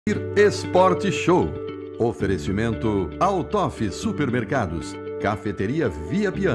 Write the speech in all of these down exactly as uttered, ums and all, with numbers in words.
Esporte Show. Oferecimento Altoff Supermercados, Cafeteria Via Pian.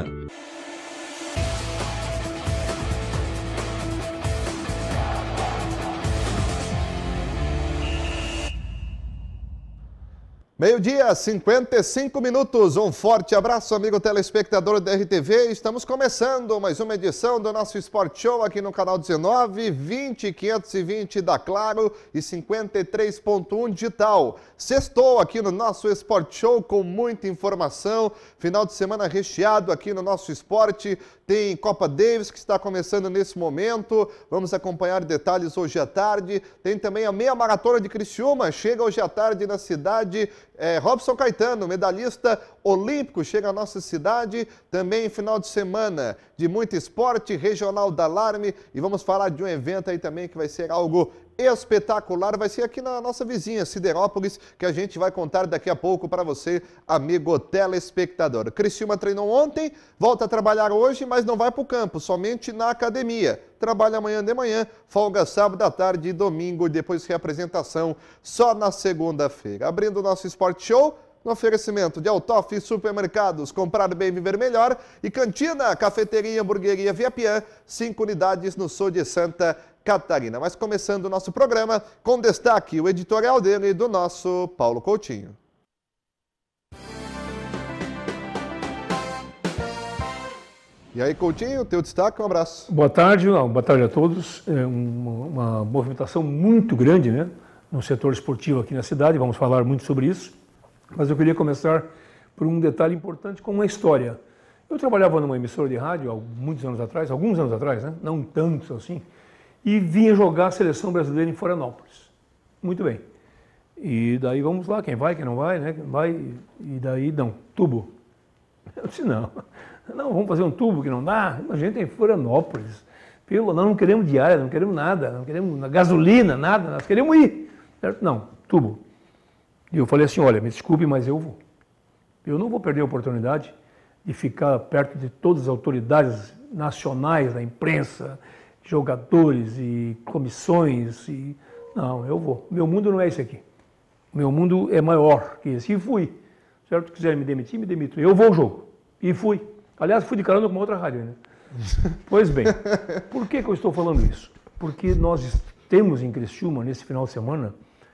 Meio-dia, cinquenta e cinco minutos. Um forte abraço, amigo telespectador da R T V. Estamos começando mais uma edição do nosso Sport Show aqui no canal dezenove, vinte, quinhentos e vinte da Claro e cinquenta e três ponto um digital. Sextou aqui no nosso Sport Show com muita informação. Final de semana recheado aqui no nosso esporte. Tem Copa Davis que está começando nesse momento. Vamos acompanhar detalhes hoje à tarde. Tem também a meia maratona de Criciúma. Chega hoje à tarde na cidade. É, Robson Caetano, medalhista olímpico, chega à nossa cidade. Também final de semana de muito esporte, regional da Alarme. E vamos falar de um evento aí também que vai ser algo espetacular. Vai ser aqui na nossa vizinha, Siderópolis, que a gente vai contar daqui a pouco para você, amigo telespectador. Criciúma treinou ontem, volta a trabalhar hoje, mas não vai para o campo, somente na academia. Trabalha amanhã de manhã, folga sábado à tarde e domingo, depois reapresentação só na segunda-feira. Abrindo o nosso Sport Show, no oferecimento de Altoff Supermercados, comprar bem, viver melhor, e Cantina, Cafeteria, Hamburgueria Via Pian, cinco unidades no sul de Santa Catarina. Mas começando o nosso programa, com destaque o editorial dele do nosso Paulo Coutinho. E aí, Coutinho, teu destaque, um abraço. Boa tarde, boa tarde a todos. É uma, uma movimentação muito grande, né, no setor esportivo aqui na cidade, vamos falar muito sobre isso. Mas eu queria começar por um detalhe importante com uma história. Eu trabalhava numa emissora de rádio há muitos anos atrás, alguns anos atrás, né, não tantos assim, e vinha jogar a seleção brasileira em Florianópolis. Muito bem. E daí vamos lá, quem vai, quem não vai, né, quem vai, e daí não, tubo. Eu disse não. Não, vamos fazer um tubo que não dá. A gente é em Florianópolis. Pelo, nós não queremos diária, não queremos nada, não queremos gasolina, nada, nós queremos ir. Certo? Não, tubo. E eu falei assim, olha, me desculpe, mas eu vou. Eu não vou perder a oportunidade de ficar perto de todas as autoridades nacionais, da imprensa, jogadores e comissões. E... Não, eu vou. Meu mundo não é esse aqui. Meu mundo é maior que esse. E fui. Certo? Se quiser me demitir, me demito. Eu vou ao jogo. E fui. Aliás, fui de carona com uma outra rádio, né? Pois bem, por que que eu estou falando isso? Porque nós temos em Criciúma, nesse final de semana,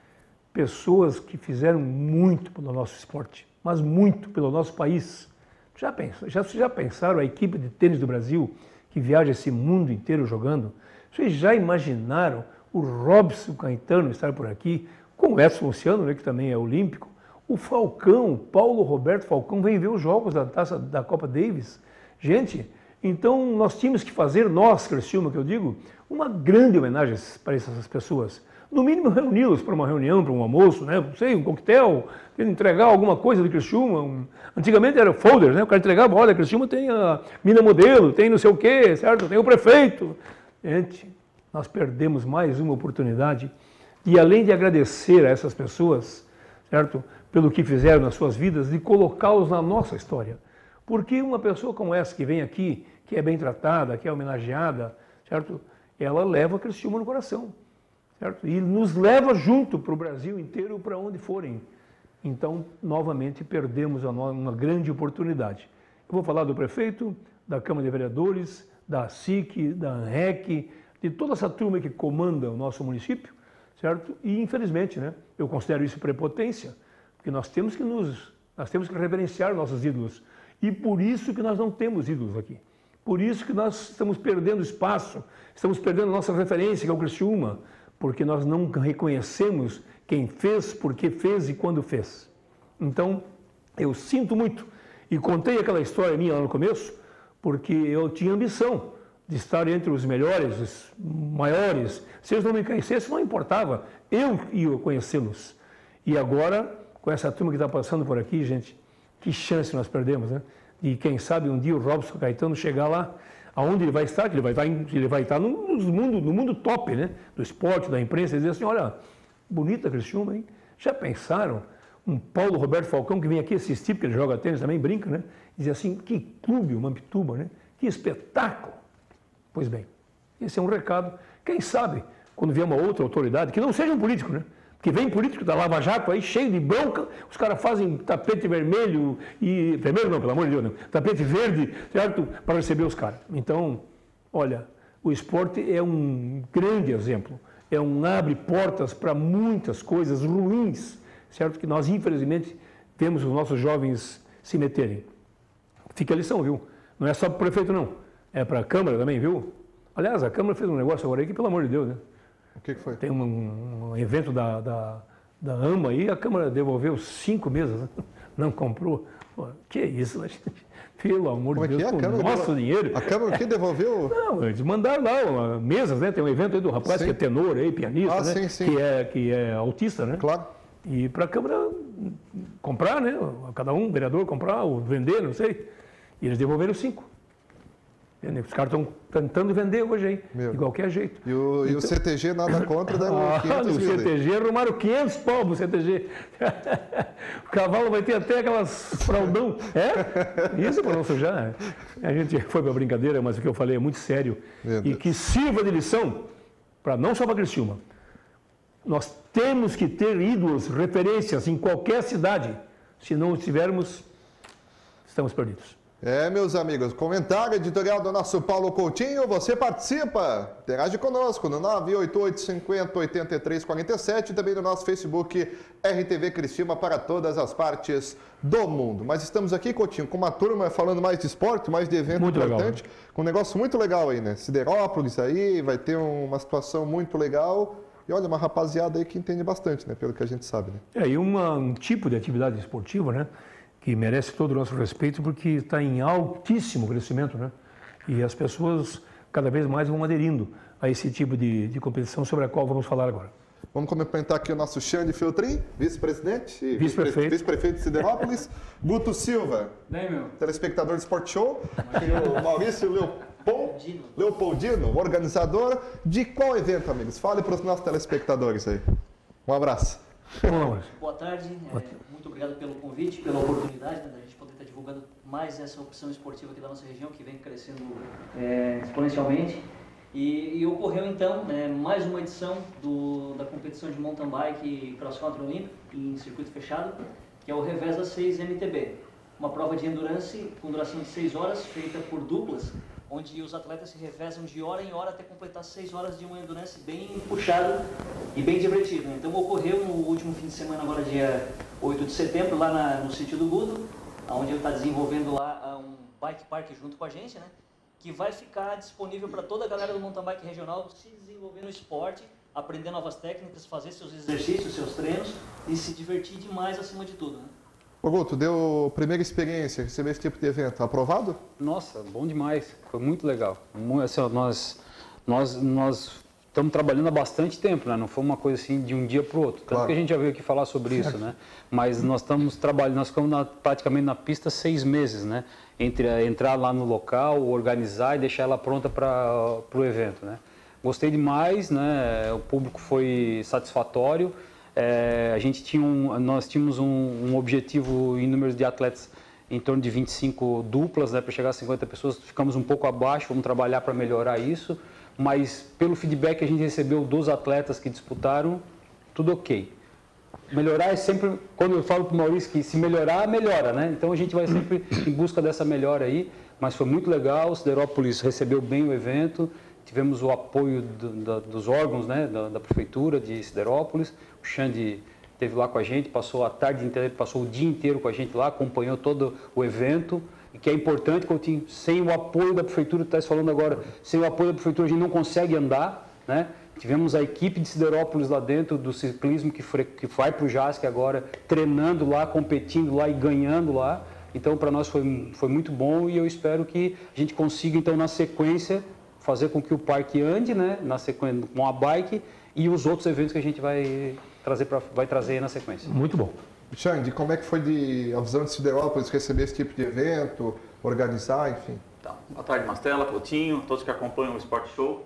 pessoas que fizeram muito pelo nosso esporte, mas muito pelo nosso país. Já, pensa, já, já pensaram a equipe de tênis do Brasil, que viaja esse mundo inteiro jogando? Vocês já imaginaram o Robson Caetano estar por aqui, com o Edson Luciano, né, que também é olímpico? O Falcão, Paulo Roberto Falcão, vem ver os jogos da taça da Copa Davis. Gente, então nós tínhamos que fazer, nós, Criciúma, que eu digo, uma grande homenagem para essas pessoas. No mínimo, reuni-los para uma reunião, para um almoço, né? Não sei, um coquetel, entregar alguma coisa do Criciúma. Um... Antigamente era folder, né? O cara entregava, olha, Criciúma tem a mina modelo, tem não sei o quê, certo? Tem o prefeito. Gente, nós perdemos mais uma oportunidade e, além de agradecer a essas pessoas, certo? Pelo que fizeram nas suas vidas, de colocá-los na nossa história. Porque uma pessoa como essa que vem aqui, que é bem tratada, que é homenageada, certo? Ela leva a Criciúma no coração, certo? E nos leva junto para o Brasil inteiro, para onde forem. Então, novamente, perdemos uma grande oportunidade. Eu vou falar do prefeito, da Câmara de Vereadores, da S I C, da ANREC, de toda essa turma que comanda o nosso município, certo? E, infelizmente, né, eu considero isso prepotência, porque nós temos que nos, nós temos que reverenciar nossos ídolos. E por isso que nós não temos ídolos aqui. Por isso que nós estamos perdendo espaço, estamos perdendo nossa referência, que é o Criciúma, porque nós não reconhecemos quem fez, por que fez e quando fez. Então, eu sinto muito. E contei aquela história minha lá no começo, porque eu tinha ambição de estar entre os melhores, os maiores. Se eles não me conhecessem, não importava. Eu ia conhecê-los. E agora, com essa turma que está passando por aqui, gente, que chance nós perdemos, né? E quem sabe um dia o Robson Caetano chegar lá, aonde ele vai estar, que ele vai estar, ele vai estar no, mundo, no mundo top, né? Do esporte, da imprensa, e dizer assim, olha, bonita Criciúma, hein? Já pensaram? Um Paulo Roberto Falcão que vem aqui assistir, porque ele joga tênis também, brinca, né? E dizer assim, que clube o Mampituba, né? Que espetáculo! Pois bem, esse é um recado. Quem sabe, quando vier uma outra autoridade, que não seja um político, né? Que vem político da Lava Jato aí, cheio de bronca, os caras fazem tapete vermelho e... Vermelho não, pelo amor de Deus, não. Tapete verde, certo? Para receber os caras. Então, olha, o esporte é um grande exemplo. É um abre portas para muitas coisas ruins, certo? Que nós, infelizmente, temos os nossos jovens se meterem. Fica a lição, viu? Não é só para o prefeito, não. É para a Câmara também, viu? Aliás, a Câmara fez um negócio agora aí que, pelo amor de Deus, né? O que, que foi? Tem um, um evento da, da, da AMA aí, a Câmara devolveu cinco meses, né? Não comprou. Pô, que isso, né? Pelo amor Como de é Deus, que é? com o nosso dinheiro. A Câmara que devolveu? Não, eles mandaram lá uma, mesas, né? Tem um evento aí do rapaz Sim. que é tenor aí, pianista, Ah, né? sim, sim. Que, é, que é autista, né? Claro. E para a Câmara comprar, né? Cada um, vereador, comprar ou vender, não sei. E eles devolveram cinco. Os caras estão tentando vender hoje aí, Meu. de qualquer jeito. E o, então... e o C T G nada contra, dá ah, quinhentos no mil. C T G arrumaram quinhentos pau no C T G. O cavalo vai ter até aquelas fraldão. É? Isso para não sujar. A gente foi para brincadeira, mas o que eu falei é muito sério. E que sirva de lição, para não só para Criciúma. Nós temos que ter ídolos, referências em qualquer cidade. Se não tivermos, estamos perdidos. É, meus amigos, comentário editorial do nosso Paulo Coutinho, você participa, interage conosco no nove oito oito, cinco zero, oito três quatro sete e também no nosso Facebook R T V Criciúma para todas as partes do mundo. Mas estamos aqui, Coutinho, com uma turma falando mais de esporte, mais de evento muito importante, legal, com um negócio muito legal aí, né? Siderópolis aí, vai ter uma situação muito legal. E olha, uma rapaziada aí que entende bastante, né? Pelo que a gente sabe, né? É, e uma, um tipo de atividade esportiva, né? Que merece todo o nosso respeito porque está em altíssimo crescimento, né? E as pessoas cada vez mais vão aderindo a esse tipo de, de competição sobre a qual vamos falar agora. Vamos cumprimentar aqui o nosso Xande Feltrin, vice-presidente e vice-prefeito vice-prefeito de Siderópolis, Guto Silva, Bem, meu. telespectador do Sport Show, e o Maurício Leopoldino, Leopoldino, organizador de qual evento, amigos? Fale para os nossos telespectadores aí. Um abraço. Boa tarde, é, muito obrigado pelo convite, pela oportunidade, né, da gente poder estar divulgando mais essa opção esportiva aqui da nossa região, que vem crescendo é, exponencialmente. E, e ocorreu então né, mais uma edição do, da competição de mountain bike e cross country olímpico em circuito fechado, que é o Reveza seis M T B. Uma prova de endurance com duração de seis horas, feita por duplas, onde os atletas se revezam de hora em hora até completar seis horas de um endurance bem puxado e bem divertido. Então ocorreu no último fim de semana, agora dia oito de setembro, lá na, no sítio do Gudo, onde ele está desenvolvendo lá um bike park junto com a gente, né? Que vai ficar disponível para toda a galera do mountain bike regional se desenvolver no esporte, aprender novas técnicas, fazer seus exercícios, seus treinos e se divertir demais acima de tudo, né? Ô Guto, deu primeira experiência, receber esse tipo de evento, aprovado? Nossa, bom demais, foi muito legal. Assim, ó, nós, nós, nós estamos trabalhando há bastante tempo, né? Não foi uma coisa assim de um dia para o outro. Tanto Claro. que a gente já veio aqui falar sobre isso, né? Mas nós estamos trabalhando, nós ficamos na, praticamente na pista seis meses, né? Entre a, entrar lá no local, organizar e deixar ela pronta para o evento, né? Gostei demais, né? O público foi satisfatório. É, a gente tinha um, nós tínhamos um, um objetivo em número de atletas em torno de vinte e cinco duplas, né, para chegar a cinquenta pessoas. Ficamos um pouco abaixo, vamos trabalhar para melhorar isso, mas pelo feedback que a gente recebeu dos atletas que disputaram, tudo ok. Melhorar é sempre, quando eu falo para o Maurício que se melhorar, melhora, né? Então a gente vai sempre em busca dessa melhora aí, mas foi muito legal, o Siderópolis recebeu bem o evento, tivemos o apoio do, da, dos órgãos, né, da, da prefeitura de Siderópolis. O Xande esteve lá com a gente, passou a tarde inteira, passou o dia inteiro com a gente lá, acompanhou todo o evento, e que é importante, Coutinho, sem o apoio da prefeitura, tu estás falando agora, sem o apoio da prefeitura a gente não consegue andar, né? Tivemos a equipe de Siderópolis lá dentro do ciclismo que, foi, que vai para o Jasque agora, treinando lá, competindo lá e ganhando lá. Então para nós foi, foi muito bom e eu espero que a gente consiga então na sequência fazer com que o parque ande, né? Na sequência com a bike e os outros eventos que a gente vai trazer, pra, vai trazer aí na sequência. Muito bom. Xande, como é que foi de, a visão de Siderópolis receber esse tipo de evento, organizar, enfim? Então, boa tarde, Mastella, Coutinho, todos que acompanham o Sport Show.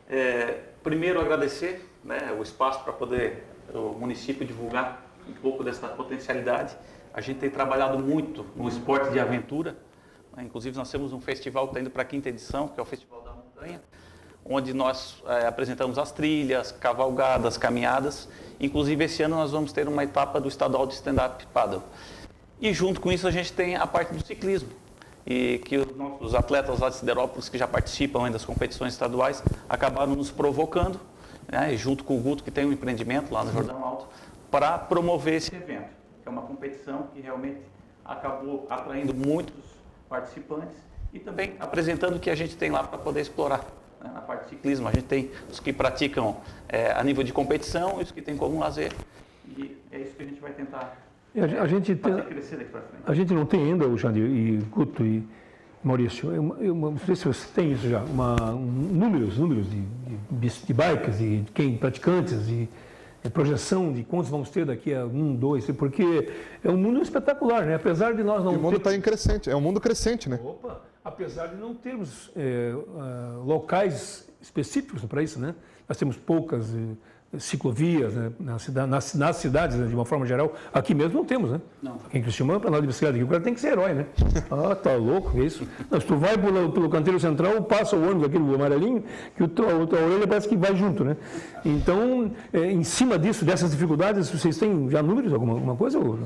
É, primeiro, agradecer né, o espaço para poder o município divulgar um pouco dessa potencialidade. A gente tem trabalhado muito no esporte de aventura. Né, inclusive, nós temos um festival que está indo para a quinta edição, que é o Festival da Montanha, onde nós é, apresentamos as trilhas, cavalgadas, caminhadas. Inclusive, esse ano nós vamos ter uma etapa do estadual de stand-up paddle. E junto com isso a gente tem a parte do ciclismo, e que os nossos atletas lá de Siderópolis, que já participam ainda das competições estaduais, acabaram nos provocando, né, junto com o Guto, que tem um empreendimento lá no Jordão Alto, para promover esse evento, que é uma competição que realmente acabou atraindo muitos participantes e também apresentando o que a gente tem lá para poder explorar. Né, na parte de ciclismo, a gente tem os que praticam é, a nível de competição e os que têm como lazer, e é isso que a gente vai tentar E a, a gente tem, fazer crescer daqui para frente. A gente não tem ainda, o Jandir e Guto e Maurício, eu, eu não sei se você tem isso já, uma, um, números, números de, de, de bikes, de quem praticantes, de, de projeção de quantos vamos ter daqui a um, dois, porque é um mundo espetacular, né? Apesar de nós não E o mundo está ter... em crescente, é um mundo crescente, né? Opa, apesar de não termos é, uh, locais específicos para isso, né? Nós temos poucas uh, ciclovias, né? na cidade, nas, nas cidades, né? De uma forma geral. Aqui mesmo não temos, né? Não. Aqui em Criciúma, para andar de bicicleta aqui, o cara tem que ser herói, né? Ah, tá louco, é isso? Não, se tu vai pelo, pelo canteiro central, passa o ônibus, aquele amarelinho, que o teu, a tua orelha parece que vai junto, né? Então, é, em cima disso, dessas dificuldades, vocês têm já números, alguma, alguma coisa? Ou...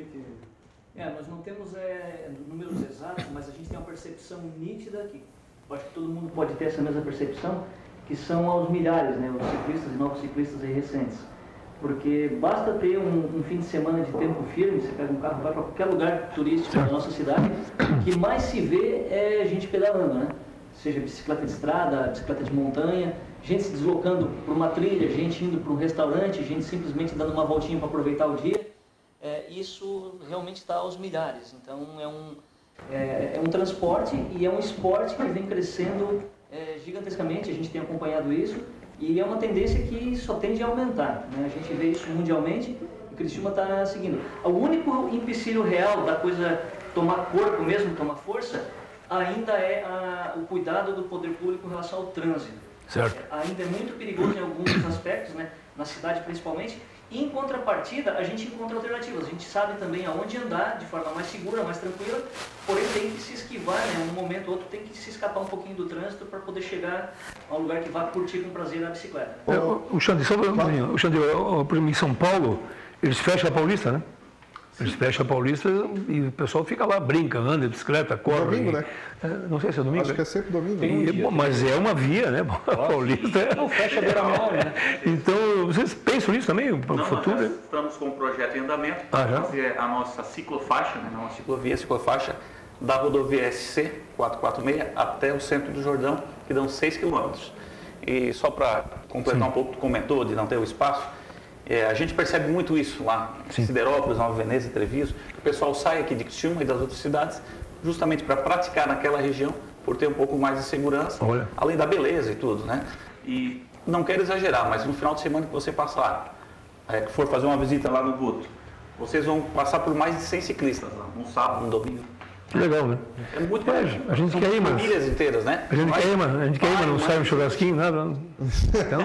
É, nós não temos é, números exatos, mas a gente tem uma percepção nítida aqui. Eu acho que todo mundo pode ter essa mesma percepção, que são aos milhares, né, os ciclistas e novos ciclistas aí recentes. Porque basta ter um, um fim de semana de tempo firme, você pega um carro, vai para qualquer lugar turístico da nossa cidade, o que mais se vê é gente pedalando, né? Seja bicicleta de estrada, bicicleta de montanha, gente se deslocando por uma trilha, gente indo para um restaurante, gente simplesmente dando uma voltinha para aproveitar o dia. É, isso realmente está aos milhares. Então é um, é, é um transporte e é um esporte que vem crescendo é, gigantescamente. A gente tem acompanhado isso e é uma tendência que só tende a aumentar, né? A gente vê isso mundialmente e Criciúma está seguindo. O único empecilho real da coisa tomar corpo mesmo, tomar força, ainda é a, o cuidado do poder público em relação ao trânsito. Certo. Ainda é muito perigoso em alguns aspectos, né? Na cidade principalmente. E em contrapartida, a gente encontra alternativas. A gente sabe também aonde andar de forma mais segura, mais tranquila, porém tem que se esquivar, né? Um momento ou outro tem que se escapar um pouquinho do trânsito para poder chegar a um lugar que vá curtir com prazer a bicicleta. É, o, o Xande, só um o Xande, por exemplo, em São Paulo, eles fecham a Paulista, né? Eles fecham a Paulista e o pessoal fica lá, brinca, anda de bicicleta, corre. Domingo, e, né? É, não sei se é domingo. Acho que é sempre domingo. E, Um dia, mas é uma via, né? A Paulista é... Não fecha a beira-mar, né? Então, vocês pensam nisso também para o Não, futuro? nós Né? estamos com um projeto em andamento Ah, para já? fazer a nossa ciclofaixa, né, não a ciclovia, a ciclofaixa da rodovia S C quatrocentos e quarenta e seis até o centro do Jordão, que dão seis quilômetros. E só para completar Sim. um pouco, tu comentou de não ter o espaço, é, a gente percebe muito isso lá em Sim. Siderópolis, Nova Veneza, Treviso. O pessoal sai aqui de Criciúma e das outras cidades justamente para praticar naquela região, por ter um pouco mais de segurança, Olha. além da beleza e tudo, né? E não quero exagerar, mas no final de semana que você passar, é, que for fazer uma visita lá no Guto, vocês vão passar por mais de cem ciclistas lá, um sábado, um domingo. Legal, né? É muito É, bacana. a gente São quer ir, mas... famílias inteiras, né? A gente Mas- quer ir, mas, a gente quer ir, mas não sai um churrasquinho, nada. Então,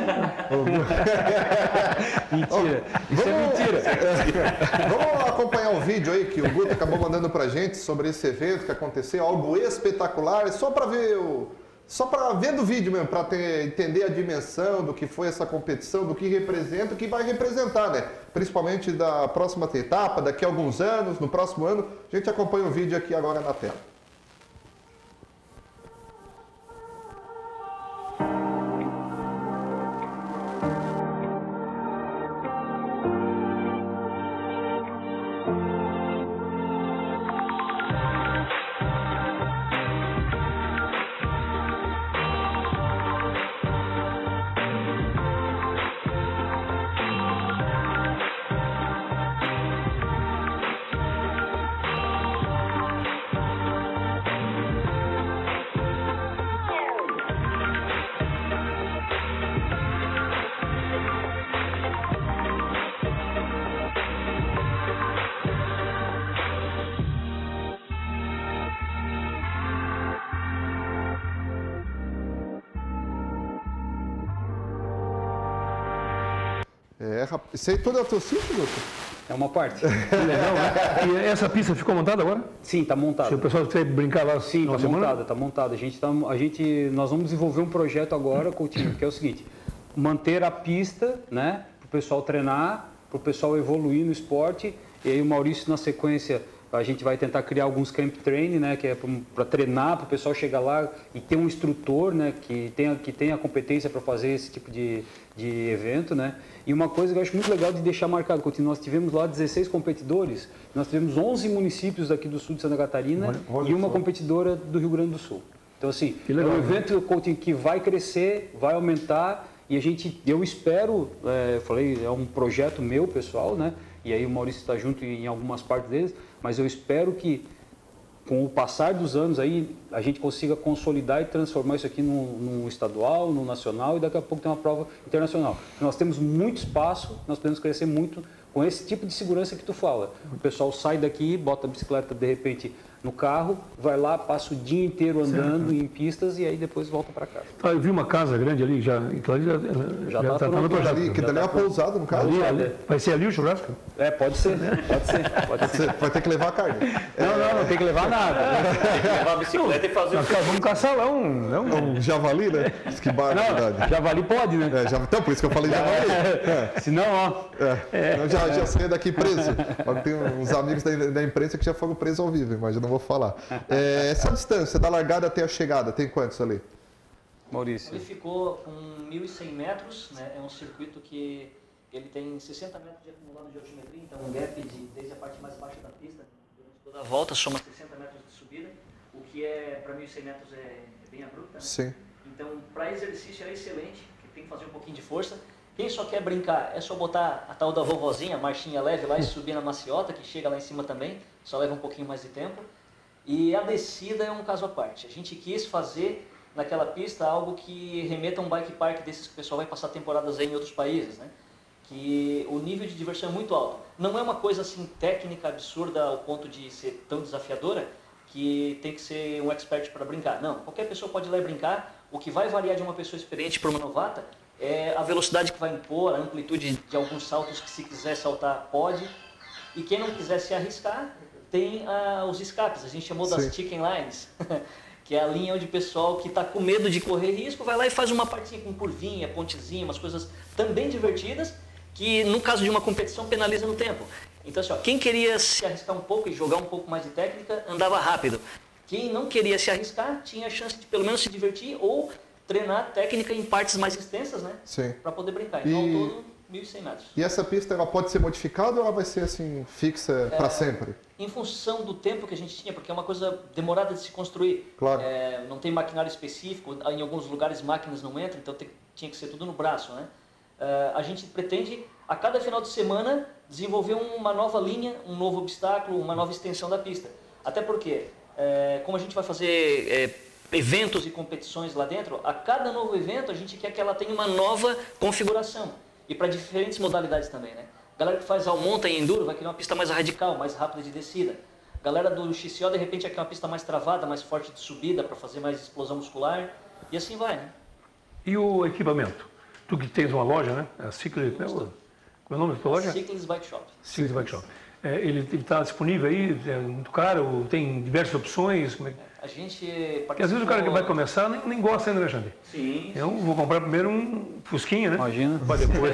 Mentira. Isso é mentira. Vamos acompanhar o vídeo aí que o Guto acabou mandando pra gente sobre esse evento que aconteceu, algo espetacular, só para ver o só para ver do vídeo mesmo, para entender a dimensão do que foi essa competição, do que representa, o que vai representar, né? Principalmente da próxima etapa, daqui a alguns anos, no próximo ano. A gente acompanha o vídeo aqui agora na tela. É, rapaz. Isso aí tudo é o teu sítio, Guto? É uma parte. Que legal, né? E essa pista ficou montada agora? Sim, está montada. Se o pessoal quiser brincar lá, sim, está semana? montada, está montada. A gente, tá, a gente, nós vamos desenvolver um projeto agora, Coutinho, que é o seguinte: manter a pista, né, para o pessoal treinar, para o pessoal evoluir no esporte. E aí o Maurício, na sequência, a gente vai tentar criar alguns camp training, né, que é para treinar, para o pessoal chegar lá e ter um instrutor, né, que tenha, que tenha a competência para fazer esse tipo de, de evento, né. E uma coisa que eu acho muito legal de deixar marcado, Coutinho, nós tivemos lá dezesseis competidores, nós tivemos onze municípios aqui do sul de Santa Catarina olha, olha e uma só. competidora do Rio Grande do Sul. Então, assim, legal, é um evento, né? Coutinho, que vai crescer, vai aumentar e a gente, eu espero, é, eu falei, é um projeto meu, pessoal, né, e aí o Maurício está junto em algumas partes deles, mas eu espero que com o passar dos anos aí a gente consiga consolidar e transformar isso aqui num, num estadual, num nacional e daqui a pouco tem uma prova internacional. Nós temos muito espaço, nós podemos crescer muito com esse tipo de segurança que tu fala. O pessoal sai daqui, bota a bicicleta de repente no carro, vai lá, passa o dia inteiro andando certo. em pistas e aí depois volta para casa. Ah, eu vi uma casa grande ali, já já está no projeto. Ali, que dali é uma pousada no caso. Ali, ali. Vai ser ali o churrasco? É, pode ser, pode ser. Pode ser. Vai ter que levar a carne. Não, não, não tem que levar nada. Tem que levar a bicicleta e fazer o que... Vamos caçar lá um... Não, um javali, né? Que barbaridade. Javali pode, né? É, já... Então, por isso que eu falei javali. É. Se não, ó... É. É. Eu já, já saí daqui preso. Tem uns amigos da, da imprensa que já foram presos ao vivo, mas eu não vou falar. É, essa distância da largada até a chegada, tem quantos ali? Maurício. Ele ficou com mil e cem metros, né? É um circuito que ele tem sessenta metros de acumulado de altimetria, então um gap de, desde a parte mais baixa da pista, durante toda a volta, soma sessenta metros de subida, o que é, para mil e cem metros, é, é bem abrupto. Né? Sim. Então, para exercício é excelente, que tem que fazer um pouquinho de força. Quem só quer brincar, é só botar a tal da vovozinha, a marchinha leve lá e subir na maciota, que chega lá em cima também, só leva um pouquinho mais de tempo. E a descida é um caso à parte. A gente quis fazer naquela pista algo que remeta a um bike park desses que o pessoal vai passar temporadas aí em outros países, né? Que o nível de diversão é muito alto. Não é uma coisa assim técnica absurda ao ponto de ser tão desafiadora que tem que ser um expert para brincar. Não, qualquer pessoa pode ir lá e brincar. O que vai variar de uma pessoa experiente para uma novata é a velocidade que vai impor, a amplitude de alguns saltos que se quiser saltar pode. E quem não quiser se arriscar, tem ah, os escapes, a gente chamou das Sim. chicken lines, que é a linha onde o pessoal que está com medo de correr risco vai lá e faz uma partinha com curvinha, pontezinha, umas coisas também divertidas, que no caso de uma competição penaliza no tempo. Então assim, ó, quem queria se arriscar um pouco e jogar um pouco mais de técnica, andava rápido. Quem não queria se arriscar, tinha a chance de pelo menos se divertir ou treinar técnica em partes mais extensas, né? Sim. Para poder brincar. Então, e... ao todo, mil e cem metros. E essa pista, ela pode ser modificada ou ela vai ser assim, fixa é... para sempre? Em função do tempo que a gente tinha, porque é uma coisa demorada de se construir. Claro. É, não tem maquinário específico, em alguns lugares máquinas não entram, então tem, tinha que ser tudo no braço, né? É, a gente pretende, a cada final de semana, desenvolver uma nova linha, um novo obstáculo, uma nova extensão da pista. Até porque, é, como a gente vai fazer é, eventos e competições lá dentro, a cada novo evento a gente quer que ela tenha uma nova configuração. E para diferentes modalidades também, né? Galera que faz almonta e enduro vai querer uma pista mais radical, mais rápida de descida. Galera do X C O, de repente, quer uma pista mais travada, mais forte de subida, para fazer mais explosão muscular. E assim vai, né? E o equipamento? Tu que tens uma loja, né? A Cyclis, né? Qual é o nome da tua loja? Cyclis Bike Shop. Cyclis Bike Shop. É, ele está disponível aí? É muito caro? Tem diversas opções? Como é? A gente participou... Porque às vezes o cara que vai começar nem, nem gosta ainda, né, Xande? Sim. Eu vou comprar primeiro um Fusquinha, né? Imagina. Para depois.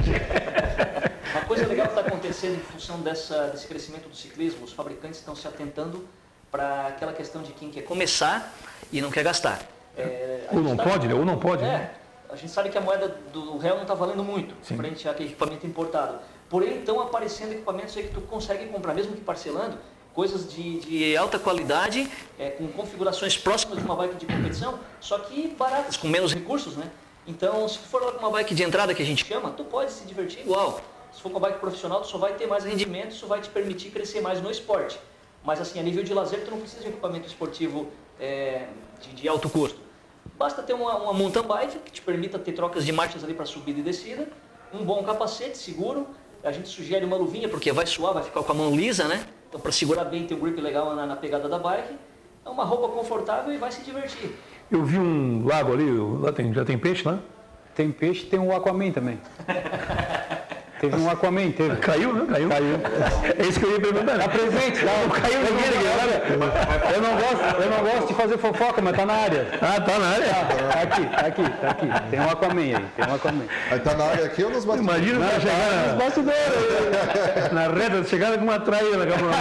Uma coisa legal que está acontecendo em função dessa, desse crescimento do ciclismo, os fabricantes estão se atentando para aquela questão de quem quer começar e não quer gastar. É, ou não tá... pode, né? Ou não pode, é, né? A gente sabe que a moeda do real não está valendo muito, Sim. frente àquele equipamento importado. Porém, estão aparecendo equipamentos aí que tu consegue comprar, mesmo que parcelando, coisas de, de alta qualidade, é, com configurações próximas de uma bike de competição, só que baratas, com menos recursos, né? Então, se tu for lá com uma bike de entrada, que a gente chama, tu pode se divertir igual. Se for com uma bike profissional, tu só vai ter mais rendimento, isso vai te permitir crescer mais no esporte. Mas assim, a nível de lazer, tu não precisa de equipamento esportivo é, de, de alto custo. Basta ter uma, uma mountain bike, que te permita ter trocas de marchas ali para subida e descida, um bom capacete seguro, a gente sugere uma luvinha, porque vai suar, vai ficar com a mão lisa, né? Então, para segurar bem, ter um grip legal na, na pegada da bike, é uma roupa confortável e vai se divertir. Eu vi um lago ali, lá tem, já tem peixe lá? Tem peixe, tem o Aquaman também. Teve um Aquaman, teve. Caiu, né? Caiu. Caiu. É isso que eu ia perguntar. Tá presente, tá? Não caiu ninguém, ninguém. Eu não gosto, eu não gosto de fazer fofoca, mas tá na área. Ah, tá na área? Tá aqui, tá aqui, tá aqui. Tem um Aquaman aí, tem um Aquaman. Aí tá na área aqui ou nos bastidores? Imagina Não, pra chegar tá na, nos bastidores. na reta de chegada com uma traíra na cama.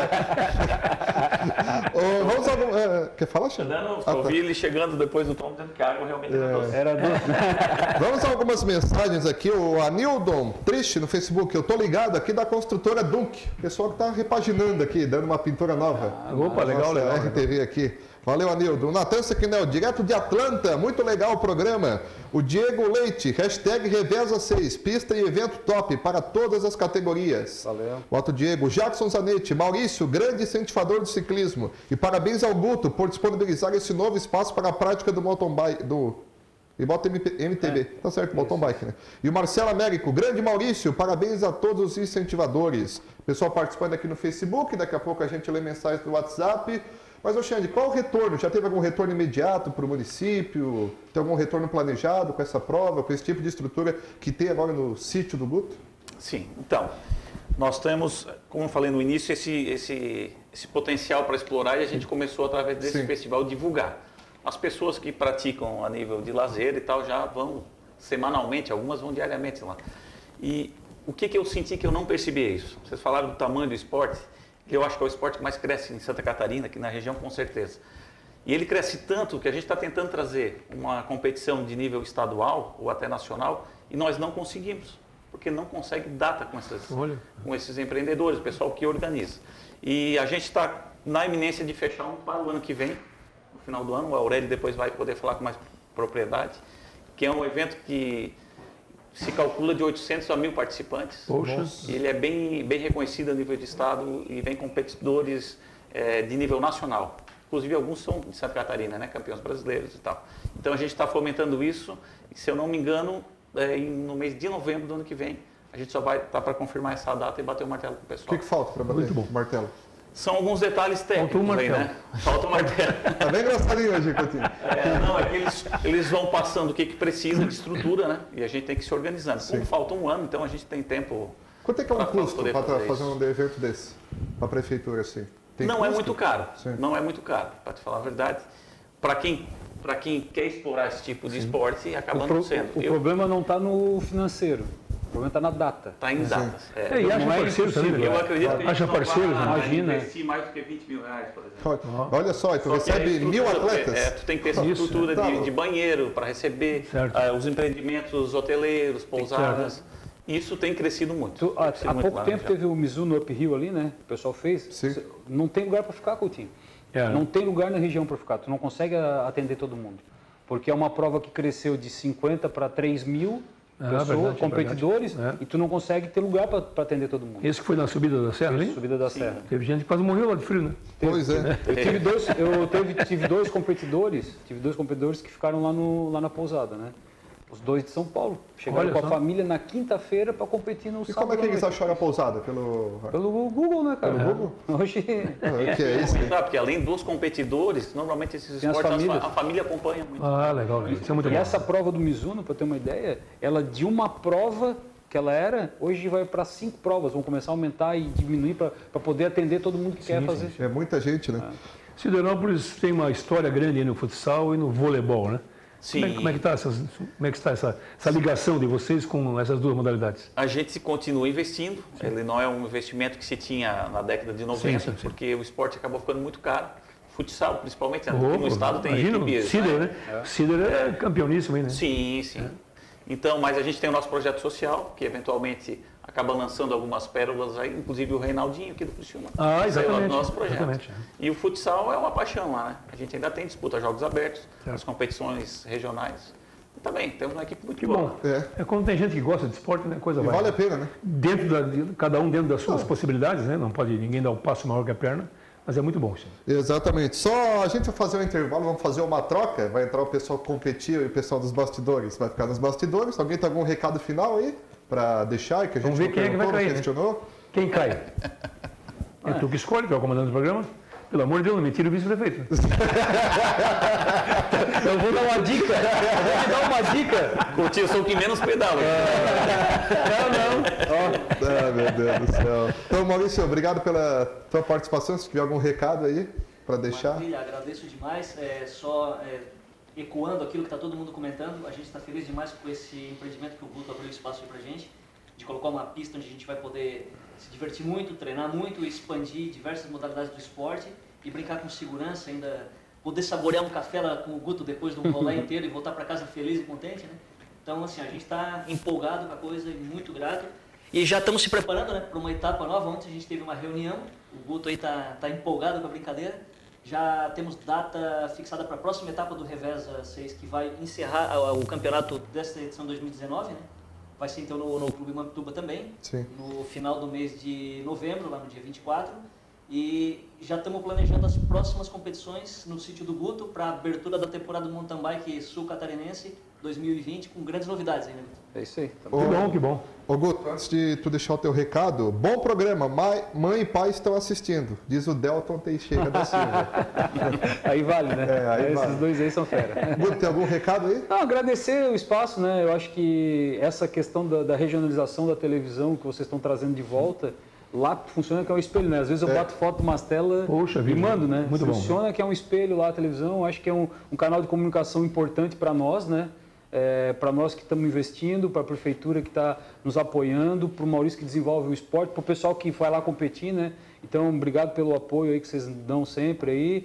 Ô, vamos a algum, é, quer falar, Xande? Não, não, Ah, eu tá. vi ele chegando depois do tom, dizendo que a água realmente era doce. Era doce. Vamos a algumas mensagens aqui. O Anildon, triste no Facebook. Eu tô ligado aqui da construtora Dunk. Pessoal que tá repaginando aqui, dando uma pintura nova. Opa, legal, legal. R T V aqui. Valeu, Anildo. O Natan Sequinel, direto de Atlanta. Muito legal o programa. O Diego Leite, hashtag Reveza seis, pista e evento top para todas as categorias. Valeu. Bota o Diego. Jackson Zanetti, Maurício, grande incentivador de ciclismo. E parabéns ao Guto por disponibilizar esse novo espaço para a prática do mountain bike, do... E bota M T B, é. Tá certo, mountain bike, né? E o Marcelo Américo, grande Maurício, parabéns a todos os incentivadores. Pessoal participando aqui no Facebook, daqui a pouco a gente lê mensagens do WhatsApp. Mas, ô Xande, qual o retorno? Já teve algum retorno imediato para o município? Tem algum retorno planejado com essa prova, com esse tipo de estrutura que tem agora no sítio do Guto? Sim, então, nós temos, como eu falei no início, esse, esse, esse potencial para explorar e a gente começou através desse Sim. festival divulgar. As pessoas que praticam a nível de lazer e tal já vão semanalmente, algumas vão diariamente lá. E o que, que eu senti que eu não percebi isso? Vocês falaram do tamanho do esporte, que eu acho que é o esporte que mais cresce em Santa Catarina, aqui na região com certeza. E ele cresce tanto que a gente está tentando trazer uma competição de nível estadual ou até nacional e nós não conseguimos, porque não consegue data com, essas, com esses empreendedores, o pessoal que organiza. E a gente está na iminência de fechar um para o ano que vem, no final do ano, o Aurélio depois vai poder falar com mais propriedade, que é um evento que se calcula de oitocentos a mil participantes. Poxa. Ele é bem, bem reconhecido a nível de estado e vem competidores é, de nível nacional. Inclusive alguns são de Santa Catarina, né, campeões brasileiros e tal. Então a gente está fomentando isso e, se eu não me engano, é, no mês de novembro do ano que vem, a gente só vai estar tá para confirmar essa data e bater o martelo com o pessoal. O que, que falta para bater o martelo? São alguns detalhes técnicos Falta um aí, né? Falta o martelo. Tá bem engraçadinho hoje, Coutinho. É, não, é que eles, eles vão passando o que, que precisa de estrutura, né? E a gente tem que se organizando. Como falta um ano, então a gente tem tempo. Quanto é que é um pra custo poder para fazer fazer isso. um evento desse? Para a prefeitura, assim? Tem Não custo? é muito caro. Sim. Não é muito caro, para te falar a verdade. Para quem, para quem quer explorar esse tipo de esporte, acaba O, não pro, sendo. o Eu, problema não está no financeiro, o problema está na data. Tá em datas. É. É, e acha Não é parceiro também, impossível. né? Eu acredito que a gente Acha não parceiro, vai imagina. investir mais do que vinte mil reais, por exemplo. Olha, olha só, e tu Só que a recebe mil estrutura- atletas? É, tu tem que ter essa Isso, estrutura tá de, louco. de banheiro para receber Certo. ah, os empreendimentos hoteleiros, pousadas. Isso tem crescido muito. Tu, há Tem crescido há muito pouco lá, tempo já. teve o Mizuno Uphill ali, né? O pessoal fez. Sim. Não tem lugar para ficar, Coutinho. É, né? Não tem lugar na região para ficar. Tu não consegue a- atender todo mundo. Porque é uma prova que cresceu de cinquenta para três mil Ah, pessoas, verdade, competidores, verdade. É. e tu não consegue ter lugar para atender todo mundo. Esse que foi na subida da serra, hein? Subida da serra. Teve gente que quase morreu lá de frio, né? Pois é. Eu tive dois, eu teve, tive dois competidores, tive dois competidores que ficaram lá, no, lá na pousada, né? Os dois de São Paulo. Chegaram Olha com a só. família na quinta-feira para competir no E sábado. como é que à eles noite. acharam a pousada? Pelo... Pelo Google, né, cara? Pelo Google? Hoje, Ah, que é isso? Ah, porque além dos competidores, normalmente esses Tem as esportes, a famílias. fa- a família acompanha muito. Ah, legal, legal. Isso é muito e bom. essa prova do Mizuno, para ter uma ideia, ela de uma prova que ela era, hoje vai para cinco provas. Vão começar a aumentar e diminuir para poder atender todo mundo que quer fazer. É muita gente, né? Siderópolis tem uma história grande aí no futsal e no voleibol, né? Sim. Como é, como é que está essa, como é que está essa, essa ligação de vocês com essas duas modalidades? A gente continua investindo, ele não é um investimento que se tinha na década de noventa, Sim, sim, sim. porque o esporte acabou ficando muito caro. Futsal, principalmente, né? Aqui Opa, no estado tem imagina, equipes, Cider, né? né? Cider é campeoníssimo aí, né? Sim, sim. Então, mas a gente tem o nosso projeto social, que eventualmente acaba lançando algumas pérolas aí, inclusive o Reinaldinho aqui do Criciúma. Ah, Saiu lá exatamente, do nosso projeto. exatamente. E o futsal é uma paixão lá, né? A gente ainda tem disputa, jogos abertos, Certo. as competições regionais. E também, temos uma equipe muito Que boa. bom. É. É quando tem gente que gosta de esporte, né? Coisa E vai. vale a pena, né? Dentro da, de, cada um dentro das suas possibilidades, né? Não pode ninguém dar um passo maior que a perna, mas é muito bom, sim. Exatamente. Só a gente vai fazer um intervalo, vamos fazer uma troca. Vai entrar o pessoal que competiu e o pessoal dos bastidores. Vai ficar nos bastidores. Alguém tem algum recado final aí para deixar? Que a gente Vamos ver não quem é que vai perguntou, não cair, né? questionou? Quem cai? É tu que escolhe, que é o comandante do programa. Pelo amor de Deus, não me tira o vice-prefeito. Eu vou dar uma dica. Eu vou te dar uma dica. Coutinho, eu sou o que menos pedala. Não, não. Ó. Ah, meu Deus do céu. Então, Maurício, obrigado pela tua participação. Se tiver algum recado aí para deixar. Maravilha, agradeço demais. É, só é, ecoando aquilo que está todo mundo comentando, a gente está feliz demais com esse empreendimento que o Guto abriu espaço para a gente, de colocar uma pista onde a gente vai poder se divertir muito, treinar muito, expandir diversas modalidades do esporte e brincar com segurança, ainda poder saborear um café lá com o Guto depois de um rolê inteiro e voltar para casa feliz e contente, né? Então, assim, a gente está empolgado com a coisa e muito grato. E já estamos se preparando, né, para uma etapa nova. Ontem a gente teve uma reunião, o Guto aí está tá empolgado com a brincadeira. Já temos data fixada para a próxima etapa do Reveza seis, que vai encerrar o campeonato desta edição dois mil e dezenove, né? Vai ser então no, no Clube Mampituba também, Sim. no final do mês de novembro, lá no dia vinte e quatro. E já estamos planejando as próximas competições no sítio do Guto para a abertura da temporada do Mountain Bike Sul Catarinense dois mil e vinte, com grandes novidades ainda, Guto. É isso aí. Tá Ô, Que bom, que bom. Ô Guto, antes de tu deixar o teu recado, bom programa, mãe, mãe e pai estão assistindo, diz o Delton Teixeira da Silva. Aí vale, né? É, aí Esses vale. dois aí são fera. Guto, tem algum recado aí? Não, agradecer o espaço, né? Eu acho que essa questão da, da regionalização da televisão que vocês estão trazendo de volta, lá funciona que é um espelho, né? Às vezes eu É. bato foto umas telas Poxa e vida, mando, né? muito bom. Funciona que é um espelho lá a televisão, acho que é um, um canal de comunicação importante para nós, né? É, para nós que estamos investindo, para a prefeitura que está nos apoiando, para o Maurício que desenvolve o esporte, para o pessoal que vai lá competir, né? Então, obrigado pelo apoio aí que vocês dão sempre aí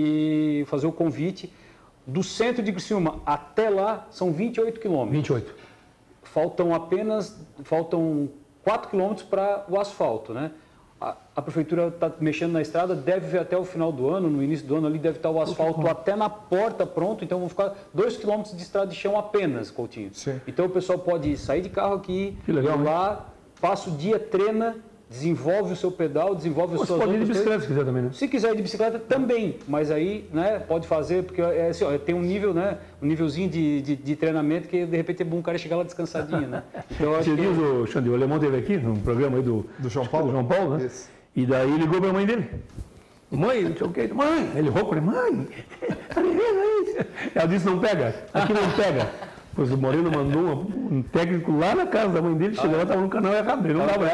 e fazer o convite. Do centro de Criciúma até lá são vinte e oito quilômetros. vinte e oito. Faltam apenas, faltam quatro quilômetros para o asfalto, né? A, a prefeitura está mexendo na estrada, deve ver até o final do ano, no início do ano ali deve estar o asfalto até na porta pronto, então vão ficar dois quilômetros de estrada de chão apenas, Coutinho. Sim. Então o pessoal pode sair de carro aqui, Que legal, ir né? lá, passa o dia, treina, desenvolve o seu pedal, desenvolve as Você suas pode ir de outras bicicleta coisas. se quiser também, né? Se quiser ir de bicicleta também, mas aí, né, pode fazer, porque é, assim, ó, tem um nível, né, um nívelzinho de, de, de treinamento que de repente é bom o cara chegar lá descansadinho, né? Então eu acho Você que... diz, o Xande, o Alemão esteve aqui, num programa aí do, Do João Paulo? do João Paulo, né? Isso. E daí ligou para a mãe dele. Mãe, não sei o quê. Mãe, ele rouco, ele, mãe, tá me vendo aí? Ela disse, não pega, aqui não pega. Pois o Moreno mandou um, um técnico lá na casa da mãe dele, chegou lá, estava no canal errado, ele não dava.